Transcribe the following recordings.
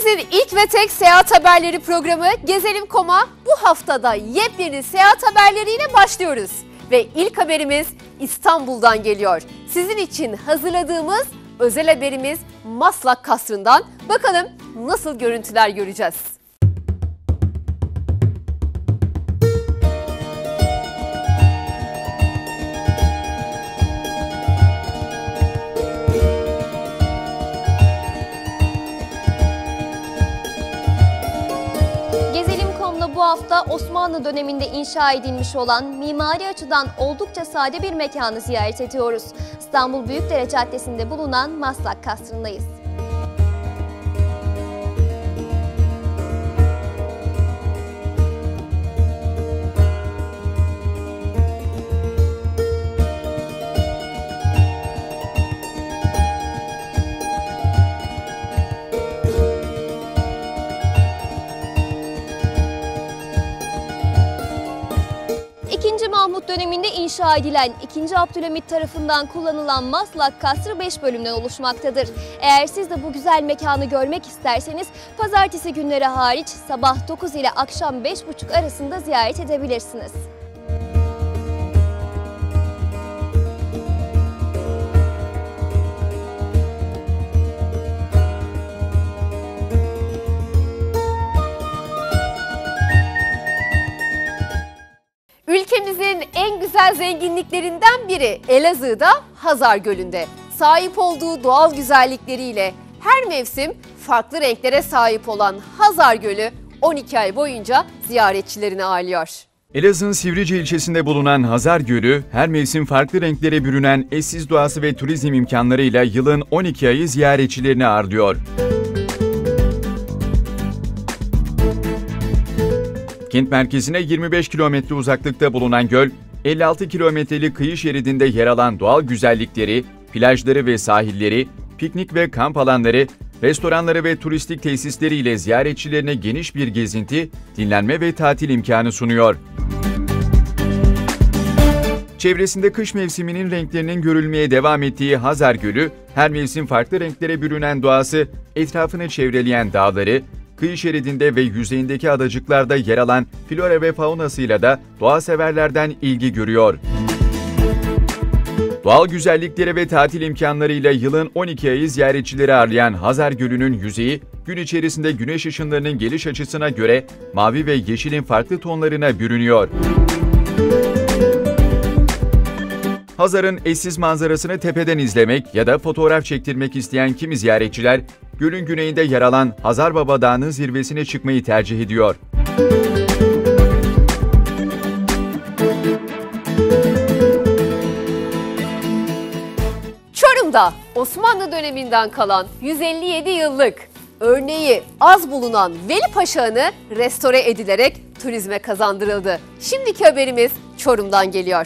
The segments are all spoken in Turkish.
Ülkemizin ilk ve tek seyahat haberleri programı Gezelim.com'a bu haftada yepyeni seyahat haberleriyle başlıyoruz. Ve ilk haberimiz İstanbul'dan geliyor. Sizin için hazırladığımız özel haberimiz Maslak Kasrı'ndan. Bakalım nasıl görüntüler göreceğiz. Bu hafta Osmanlı döneminde inşa edilmiş olan mimari açıdan oldukça sade bir mekanı ziyaret ediyoruz. İstanbul Büyükdere Caddesi'nde bulunan Maslak Kasrı'ndayız. Mahmut döneminde inşa edilen 2. Abdülhamit tarafından kullanılan Maslak Kasrı 5 bölümden oluşmaktadır. Eğer siz de bu güzel mekanı görmek isterseniz pazartesi günleri hariç sabah 9 ile akşam 5.30 arasında ziyaret edebilirsiniz. Ülkemizin en güzel zenginliklerinden biri Elazığ'da Hazar Gölü'nde. Sahip olduğu doğal güzellikleriyle her mevsim farklı renklere sahip olan Hazar Gölü 12 ay boyunca ziyaretçilerini ağırlıyor. Elazığ'ın Sivrice ilçesinde bulunan Hazar Gölü, her mevsim farklı renklere bürünen eşsiz doğası ve turizm imkanlarıyla yılın 12 ayı ziyaretçilerini ağırlıyor. Kent merkezine 25 kilometre uzaklıkta bulunan göl, 56 kilometrelik kıyı şeridinde yer alan doğal güzellikleri, plajları ve sahilleri, piknik ve kamp alanları, restoranları ve turistik tesisleriyle ziyaretçilerine geniş bir gezinti, dinlenme ve tatil imkanı sunuyor. Çevresinde kış mevsiminin renklerinin görülmeye devam ettiği Hazar Gölü, her mevsim farklı renklere bürünen doğası, etrafını çevreleyen dağları, kıyı şeridinde ve yüzeyindeki adacıklarda yer alan flora ve faunasıyla da doğa severlerden ilgi görüyor. Doğal güzellikleri ve tatil imkanlarıyla yılın 12 ayı ziyaretçileri ağırlayan Hazar Gölü'nün yüzeyi, gün içerisinde güneş ışınlarının geliş açısına göre mavi ve yeşilin farklı tonlarına bürünüyor. Hazar'ın eşsiz manzarasını tepeden izlemek ya da fotoğraf çektirmek isteyen kimi ziyaretçiler, gölün güneyinde yer alan Hazar Baba Dağı'nın zirvesine çıkmayı tercih ediyor. Çorum'da Osmanlı döneminden kalan 157 yıllık örneği az bulunan Veli Paşa Hanı restore edilerek turizme kazandırıldı. Şimdiki haberimiz Çorum'dan geliyor.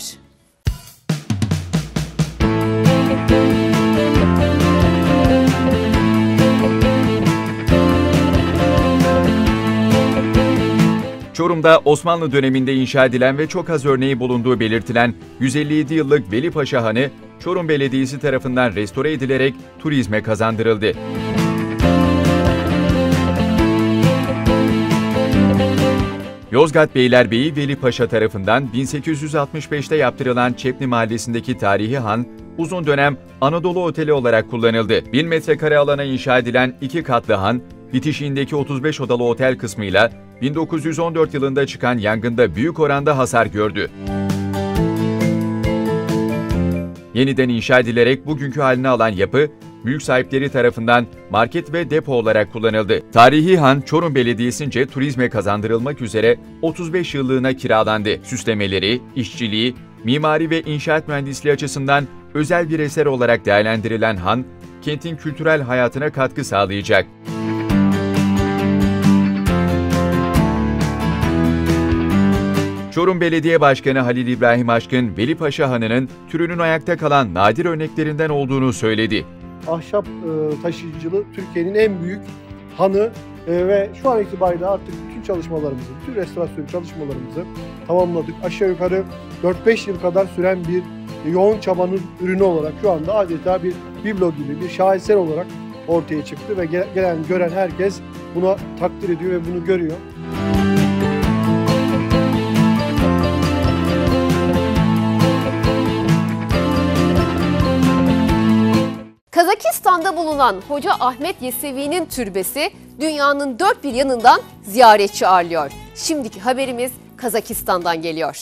Çorum'da Osmanlı döneminde inşa edilen ve çok az örneği bulunduğu belirtilen 157 yıllık Veli Paşa Hanı, Çorum Belediyesi tarafından restore edilerek turizme kazandırıldı. Yozgat Beylerbeyi Veli Paşa tarafından 1865'te yaptırılan Çepni Mahallesi'ndeki tarihi han, uzun dönem Anadolu Oteli olarak kullanıldı. 1000 metrekare alana inşa edilen 2 katlı han, bitişiğindeki 35 odalı otel kısmıyla 1914 yılında çıkan yangında büyük oranda hasar gördü. Yeniden inşa edilerek bugünkü halini alan yapı, mülk sahipleri tarafından market ve depo olarak kullanıldı. Tarihi han, Çorum Belediyesi'nce turizme kazandırılmak üzere 35 yıllığına kiralandı. Süslemeleri, işçiliği, mimari ve inşaat mühendisliği açısından özel bir eser olarak değerlendirilen han, kentin kültürel hayatına katkı sağlayacak. Çorum Belediye Başkanı Halil İbrahim Aşkın, Veli Paşa Hanı'nın türünün ayakta kalan nadir örneklerinden olduğunu söyledi. Ahşap taşıyıcılığı Türkiye'nin en büyük hanı ve şu an itibariyle artık bütün çalışmalarımızı, bütün restorasyon çalışmalarımızı tamamladık. Aşağı yukarı 4-5 yıl kadar süren bir yoğun çabanın ürünü olarak şu anda adeta bir biblo gibi, bir şaheser olarak ortaya çıktı ve gelen gören herkes buna takdir ediyor ve bunu görüyor. Kazakistan'da bulunan Hoca Ahmet Yesevi'nin türbesi dünyanın dört bir yanından ziyaretçi ağırlıyor. Şimdiki haberimiz Kazakistan'dan geliyor.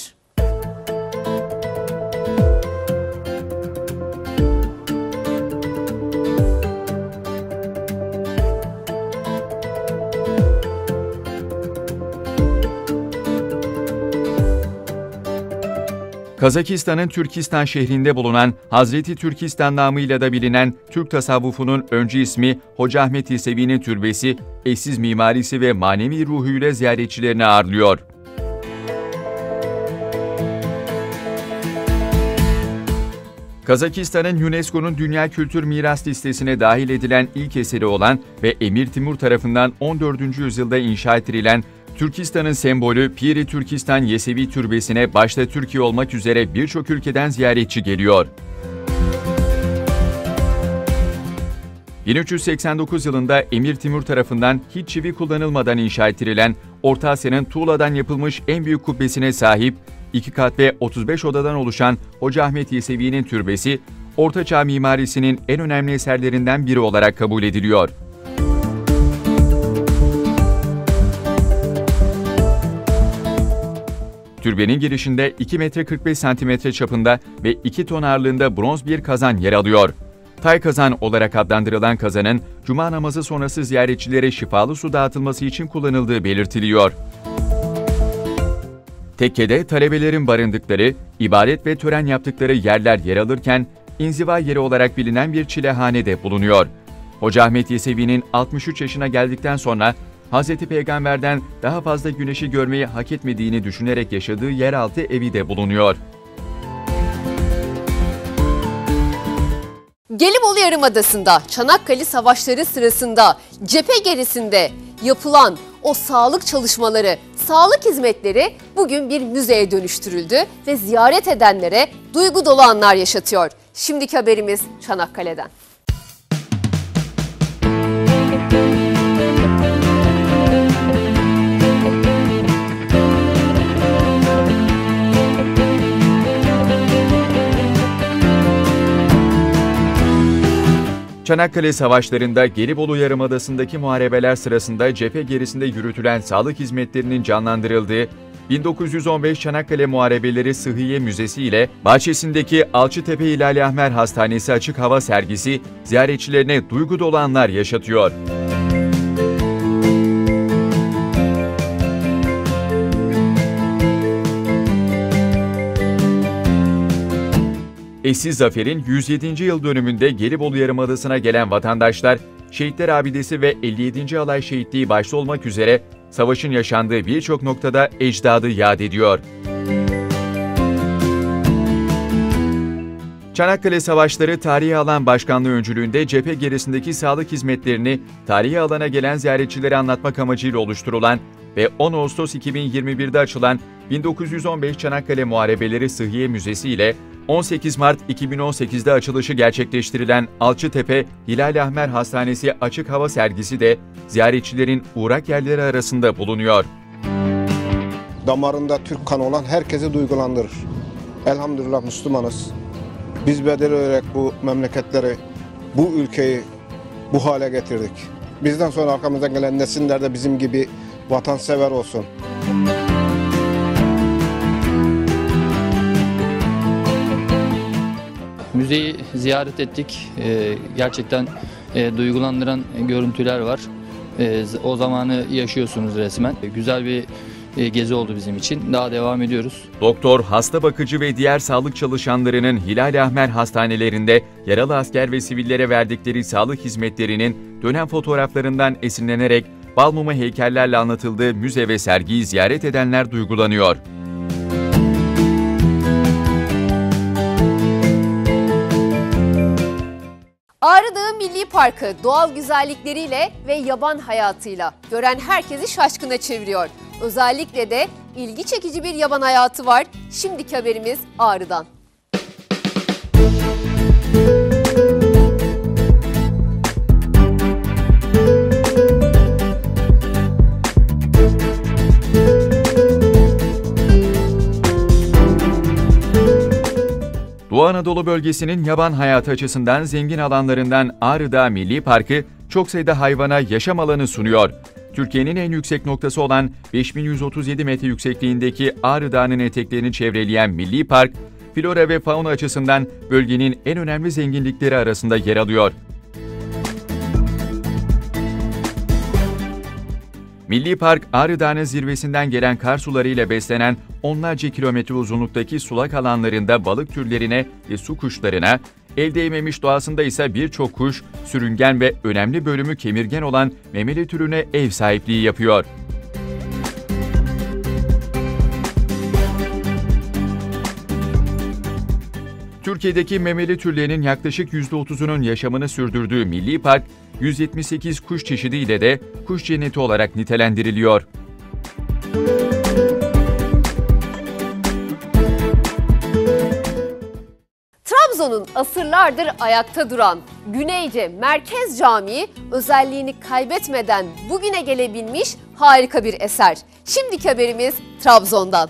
Kazakistan'ın Türkistan şehrinde bulunan Hazreti Türkistan namıyla da bilinen Türk tasavvufunun öncü ismi Hoca Ahmet Yesevi'nin türbesi, eşsiz mimarisi ve manevi ruhuyla ziyaretçilerini ağırlıyor. Kazakistan'ın UNESCO'nun Dünya Kültür Miras Listesi'ne dahil edilen ilk eseri olan ve Emir Timur tarafından 14. yüzyılda inşa edilen Türkistan'ın sembolü Pir-i Türkistan Yesevi Türbesi'ne başta Türkiye olmak üzere birçok ülkeden ziyaretçi geliyor. 1389 yılında Emir Timur tarafından hiç çivi kullanılmadan inşa edilen Orta Asya'nın tuğladan yapılmış en büyük kubbesine sahip 2 kat ve 35 odadan oluşan Hoca Ahmet Yesevi'nin türbesi, Ortaçağ mimarisinin en önemli eserlerinden biri olarak kabul ediliyor. Türbenin girişinde 2 metre 45 santimetre çapında ve 2 ton ağırlığında bronz bir kazan yer alıyor. Tay kazan olarak adlandırılan kazanın cuma namazı sonrası ziyaretçilere şifalı su dağıtılması için kullanıldığı belirtiliyor. Tekkede talebelerin barındıkları, ibadet ve tören yaptıkları yerler yer alırken inziva yeri olarak bilinen bir çilehane de bulunuyor. Hoca Ahmet Yesevi'nin 63 yaşına geldikten sonra Hz. Peygamber'den daha fazla güneşi görmeyi hak etmediğini düşünerek yaşadığı yeraltı evi de bulunuyor. Gelibolu Yarımadası'nda Çanakkale Savaşları sırasında cephe gerisinde yapılan o sağlık çalışmaları, sağlık hizmetleri bugün bir müzeye dönüştürüldü ve ziyaret edenlere duygu dolu anlar yaşatıyor. Şimdiki haberimiz Çanakkale'den. Çanakkale Savaşları'nda Gelibolu Yarımadası'ndaki muharebeler sırasında cephe gerisinde yürütülen sağlık hizmetlerinin canlandırıldığı 1915 Çanakkale Muharebeleri Sıhhiye Müzesi ile bahçesindeki Alçıtepe Hilal-i Ahmer Hastanesi açık hava sergisi ziyaretçilerine duygu dolu anlar yaşatıyor. Eşsiz zaferin 107. yıl dönümünde Gelibolu Yarımadası'na gelen vatandaşlar, Şehitler Abidesi ve 57. Alay Şehitliği başta olmak üzere savaşın yaşandığı birçok noktada ecdadı yad ediyor. Çanakkale Savaşları Tarihi Alan Başkanlığı öncülüğünde cephe gerisindeki sağlık hizmetlerini tarihi alana gelen ziyaretçilere anlatmak amacıyla oluşturulan ve 10 Ağustos 2021'de açılan 1915 Çanakkale Muharebeleri Sıhhiye Müzesi ile 18 Mart 2018'de açılışı gerçekleştirilen Alçıtepe Hilal-i Ahmer Hastanesi açık hava sergisi de ziyaretçilerin uğrak yerleri arasında bulunuyor. Damarında Türk kanı olan herkesi duygulandırır. Elhamdülillah Müslümanız. Biz bedel olarak bu memleketleri, bu ülkeyi bu hale getirdik. Bizden sonra arkamızdan gelen nesiller de bizim gibi vatansever olsun. Müzeyi ziyaret ettik. Gerçekten duygulandıran görüntüler var. O zamanı yaşıyorsunuz resmen. Güzel bir gezi oldu bizim için. Daha devam ediyoruz. Doktor, hasta bakıcı ve diğer sağlık çalışanlarının Hilal-i Ahmer hastanelerinde yaralı asker ve sivillere verdikleri sağlık hizmetlerinin dönem fotoğraflarından esinlenerek bal mumu heykellerle anlatıldığı müze ve sergiyi ziyaret edenler duygulanıyor. Ağrı Dağı Milli Parkı doğal güzellikleriyle ve yaban hayatıyla gören herkesi şaşkına çeviriyor. Özellikle de ilgi çekici bir yaban hayatı var. Şimdiki haberimiz Ağrı'dan. Anadolu bölgesinin yaban hayatı açısından zengin alanlarından Ağrı Dağı Milli Parkı çok sayıda hayvana yaşam alanı sunuyor. Türkiye'nin en yüksek noktası olan 5137 metre yüksekliğindeki Ağrı Dağı'nın eteklerini çevreleyen Milli Park, flora ve fauna açısından bölgenin en önemli zenginlikleri arasında yer alıyor. Milli Park, Ağrı Dağı'nın zirvesinden gelen kar sularıyla beslenen onlarca kilometre uzunluktaki sulak alanlarında balık türlerine ve su kuşlarına, el değmemiş doğasında ise birçok kuş, sürüngen ve önemli bölümü kemirgen olan memeli türüne ev sahipliği yapıyor. Türkiye'deki memeli türlerinin yaklaşık %30'unun yaşamını sürdürdüğü Milli Park, 178 kuş çeşidiyle de kuş cenneti olarak nitelendiriliyor. Trabzon'un asırlardır ayakta duran Güneyce Merkez Camii özelliğini kaybetmeden bugüne gelebilmiş harika bir eser. Şimdiki haberimiz Trabzon'dan.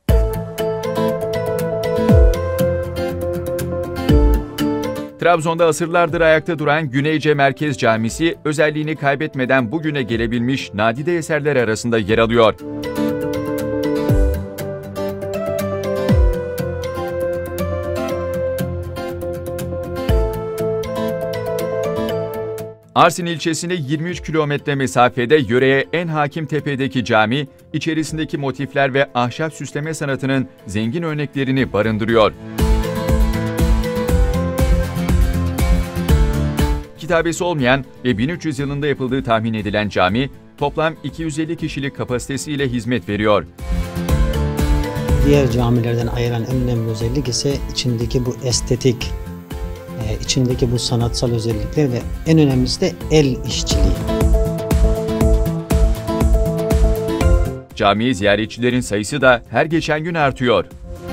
Trabzon'da asırlardır ayakta duran Güneyce Merkez Camisi özelliğini kaybetmeden bugüne gelebilmiş nadide eserler arasında yer alıyor. Arsin ilçesine 23 kilometre mesafede yöreye en hakim tepedeki cami, içerisindeki motifler ve ahşap süsleme sanatının zengin örneklerini barındırıyor. Kitabesi olmayan ve 1300 yılında yapıldığı tahmin edilen cami, toplam 250 kişilik kapasitesiyle hizmet veriyor. Diğer camilerden ayıran en önemli özellik ise içindeki bu estetik, içindeki bu sanatsal özellikler ve en önemlisi de el işçiliği. Camiye ziyaretçilerin sayısı da her geçen gün artıyor.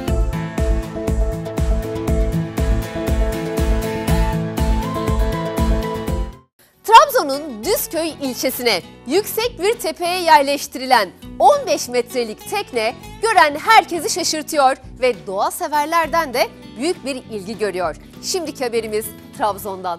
Trabzon'un Düzköy ilçesine yüksek bir tepeye yerleştirilen 15 metrelik tekne gören herkesi şaşırtıyor ve doğa severlerden de büyük bir ilgi görüyor. Şimdiki haberimiz Trabzon'dan.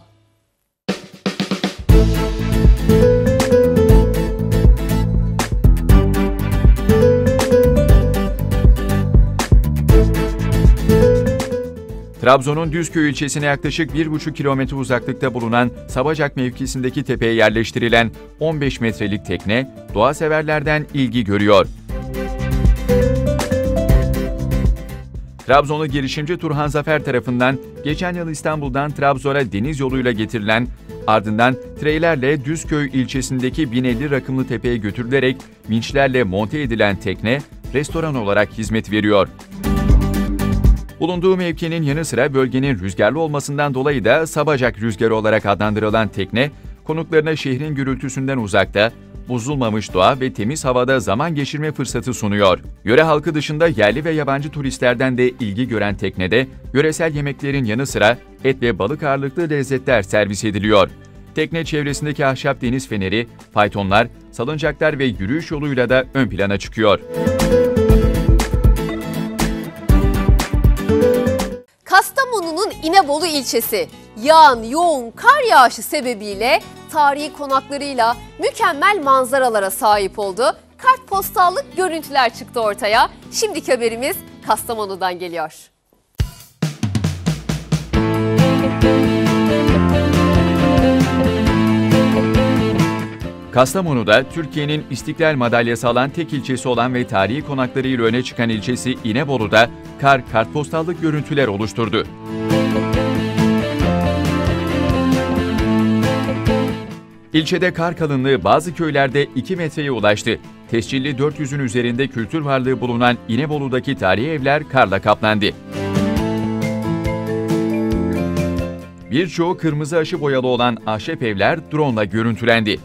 Trabzon'un Düzköy ilçesine yaklaşık 1,5 kilometre uzaklıkta bulunan Sabacak mevkisindeki tepeye yerleştirilen 15 metrelik tekne, doğa severlerden ilgi görüyor. Trabzonlu girişimci Turhan Zafer tarafından geçen yıl İstanbul'dan Trabzon'a deniz yoluyla getirilen, ardından treylerle Düzköy ilçesindeki 1050 rakımlı tepeye götürülerek vinçlerle monte edilen tekne, restoran olarak hizmet veriyor. Bulunduğu mevkinin yanı sıra bölgenin rüzgarlı olmasından dolayı da Sabacak Rüzgarı olarak adlandırılan tekne, konuklarına şehrin gürültüsünden uzakta, bozulmamış doğa ve temiz havada zaman geçirme fırsatı sunuyor. Yöre halkı dışında yerli ve yabancı turistlerden de ilgi gören teknede, yöresel yemeklerin yanı sıra et ve balık ağırlıklı lezzetler servis ediliyor. Tekne çevresindeki ahşap deniz feneri, faytonlar, salıncaklar ve yürüyüş yoluyla da ön plana çıkıyor. Kastamonu'nun İnebolu ilçesi yağan yoğun kar yağışı sebebiyle tarihi konaklarıyla mükemmel manzaralara sahip oldu. Kartpostallık görüntüler çıktı ortaya. Şimdiki haberimiz Kastamonu'dan geliyor. Kastamonu'da Türkiye'nin İstiklal Madalyası alan tek ilçesi olan ve tarihi konaklarıyla öne çıkan ilçesi İnebolu'da kartpostallık görüntüler oluşturdu. İlçede kar kalınlığı bazı köylerde 2 metreye ulaştı. Tescilli 400'ün üzerinde kültür varlığı bulunan İnebolu'daki tarihi evler karla kaplandı. Birçoğu kırmızı aşı boyalı olan ahşap evler drone'la görüntülendi.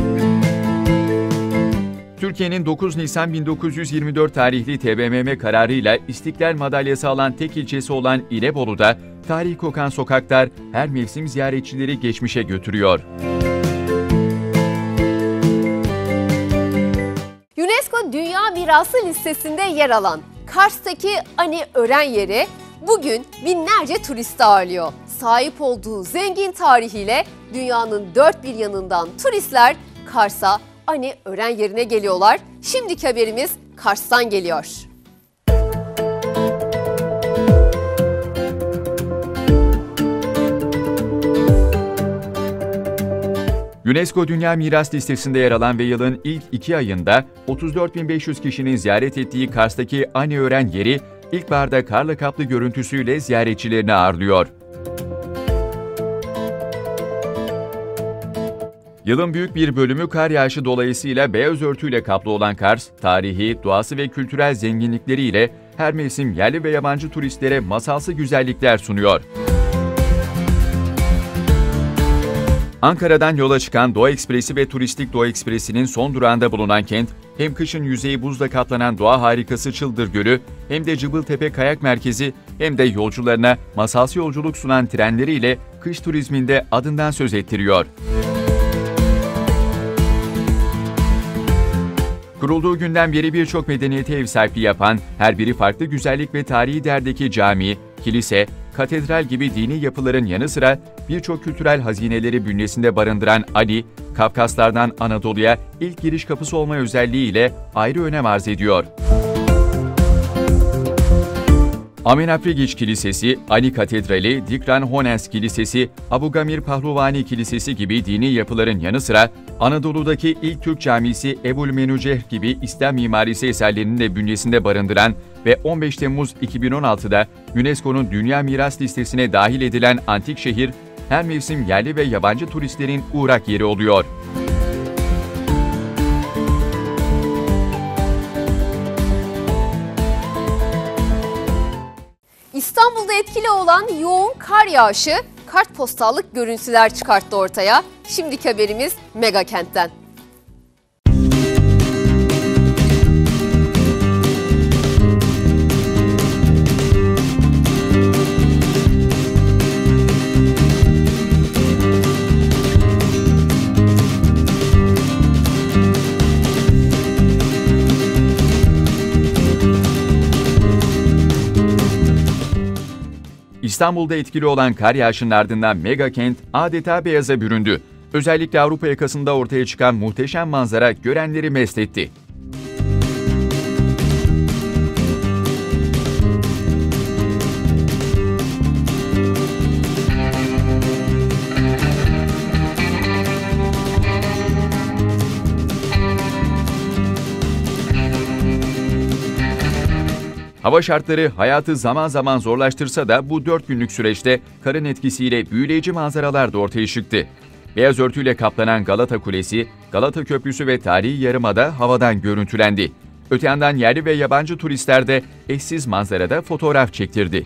Türkiye'nin 9 Nisan 1924 tarihli TBMM kararıyla İstiklal Madalyası alan tek ilçesi olan İnebolu'da tarih kokan sokaklar her mevsim ziyaretçileri geçmişe götürüyor. UNESCO Dünya Mirası listesinde yer alan Kars'taki Ani Ören Yeri, bugün binlerce turist ağırlıyor. Sahip olduğu zengin tarihiyle dünyanın dört bir yanından turistler Kars'a, Ani Ören yerine geliyorlar. Şimdiki haberimiz Kars'tan geliyor. UNESCO Dünya Miras Listesi'nde yer alan ve yılın ilk 2 ayında 34.500 kişinin ziyaret ettiği Kars'taki Ani Ören yeri ilkbaharda karla kaplı görüntüsüyle ziyaretçilerini ağırlıyor. Yılın büyük bir bölümü kar yağışı dolayısıyla beyaz örtüyle kaplı olan Kars, tarihi, doğası ve kültürel zenginlikleriyle her mevsim yerli ve yabancı turistlere masalsı güzellikler sunuyor. Ankara'dan yola çıkan Doğu Ekspresi ve Turistik Doğu Ekspresi'nin son durağında bulunan kent, hem kışın yüzeyi buzla kaplanan doğa harikası Çıldır Gölü, hem de Cıbıltepe Kayak Merkezi, hem de yolcularına masalsı yolculuk sunan trenleriyle kış turizminde adından söz ettiriyor. Kurulduğu günden beri birçok medeniyete ev sahipliği yapan, her biri farklı güzellik ve tarihi değerdeki cami, kilise, katedral gibi dini yapıların yanı sıra birçok kültürel hazineleri bünyesinde barındıran Ani, Kafkaslardan Anadolu'ya ilk giriş kapısı olma özelliğiyle ayrı önem arz ediyor. Amenaprigiç Kilisesi, Ani Katedrali, Dikran Honens Kilisesi, Abu Gamir Pahluvani Kilisesi gibi dini yapıların yanı sıra Anadolu'daki ilk Türk camisi Ebul Menuceh gibi İslam mimarisi eserlerinin de bünyesinde barındıran ve 15 Temmuz 2016'da UNESCO'nun Dünya Miras Listesi'ne dahil edilen antik şehir, her mevsim yerli ve yabancı turistlerin uğrak yeri oluyor. İstanbul'da etkili olan yoğun kar yağışı kartpostallık görüntüler çıkarttı ortaya. Şimdiki haberimiz Mega Kent'ten. İstanbul'da etkili olan kar yağışının ardından mega kent adeta beyaza büründü. Özellikle Avrupa yakasında ortaya çıkan muhteşem manzara görenleri mest etti. Hava şartları hayatı zaman zaman zorlaştırsa da bu 4 günlük süreçte karın etkisiyle büyüleyici manzaralar da ortaya çıktı. Beyaz örtüyle kaplanan Galata Kulesi, Galata Köprüsü ve tarihi yarımada havadan görüntülendi. Öte yandan yerli ve yabancı turistler de eşsiz manzarada fotoğraf çektirdi.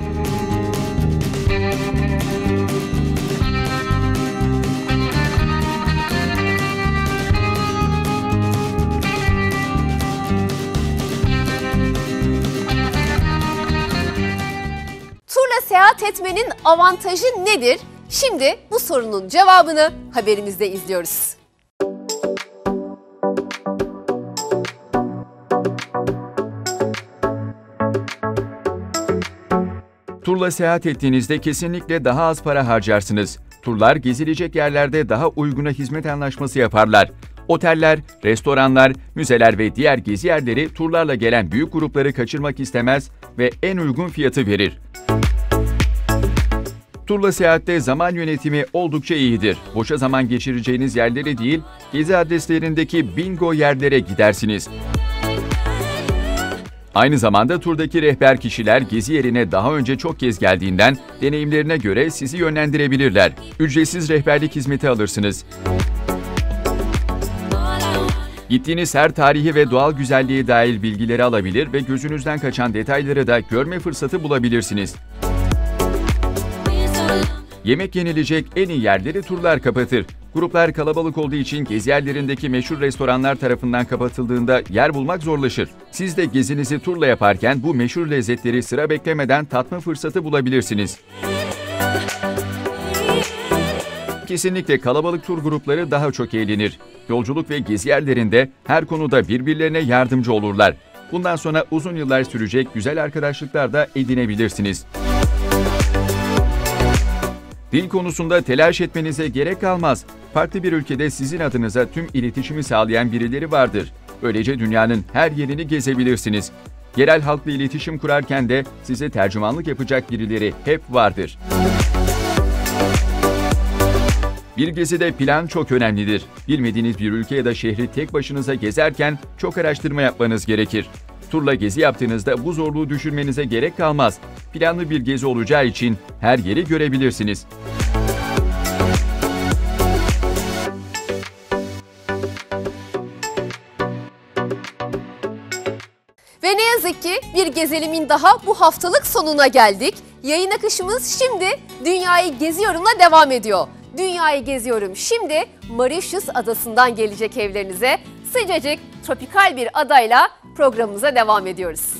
Seyahat etmenin avantajı nedir? Şimdi bu sorunun cevabını haberimizde izliyoruz. Turla seyahat ettiğinizde kesinlikle daha az para harcarsınız. Turlar gezilecek yerlerde daha uyguna hizmet anlaşması yaparlar. Oteller, restoranlar, müzeler ve diğer gezi yerleri turlarla gelen büyük grupları kaçırmak istemez ve en uygun fiyatı verir. Turla seyahatte zaman yönetimi oldukça iyidir. Boşa zaman geçireceğiniz yerlere değil, gezi adreslerindeki bingo yerlere gidersiniz. Aynı zamanda turdaki rehber kişiler gezi yerine daha önce çok kez geldiğinden deneyimlerine göre sizi yönlendirebilirler. Ücretsiz rehberlik hizmeti alırsınız. Gittiğiniz her tarihi ve doğal güzelliğe dair bilgileri alabilir ve gözünüzden kaçan detayları da görme fırsatı bulabilirsiniz. Yemek yenilecek en iyi yerleri turlar kapatır. Gruplar kalabalık olduğu için gezi yerlerindeki meşhur restoranlar tarafından kapatıldığında yer bulmak zorlaşır. Siz de gezinizi turla yaparken bu meşhur lezzetleri sıra beklemeden tatma fırsatı bulabilirsiniz. Kesinlikle kalabalık tur grupları daha çok eğlenir. Yolculuk ve gezi yerlerinde her konuda birbirlerine yardımcı olurlar. Bundan sonra uzun yıllar sürecek güzel arkadaşlıklar da edinebilirsiniz. Dil konusunda telaş etmenize gerek kalmaz. Farklı bir ülkede sizin adınıza tüm iletişimi sağlayan birileri vardır. Böylece dünyanın her yerini gezebilirsiniz. Yerel halkla iletişim kurarken de size tercümanlık yapacak birileri hep vardır. Bir gezide plan çok önemlidir. Bilmediğiniz bir ülke ya da şehri tek başınıza gezerken çok araştırma yapmanız gerekir. Turla gezi yaptığınızda bu zorluğu düşürmenize gerek kalmaz. Planlı bir gezi olacağı için her yeri görebilirsiniz. Ve ne yazık ki bir gezelimin daha bu haftalık sonuna geldik. Yayın akışımız şimdi Dünyayı Geziyorum'la devam ediyor. Dünyayı Geziyorum şimdi Mauritius adasından gelecek evlerinize. Sıcacık, tropikal bir adayla programımıza devam ediyoruz.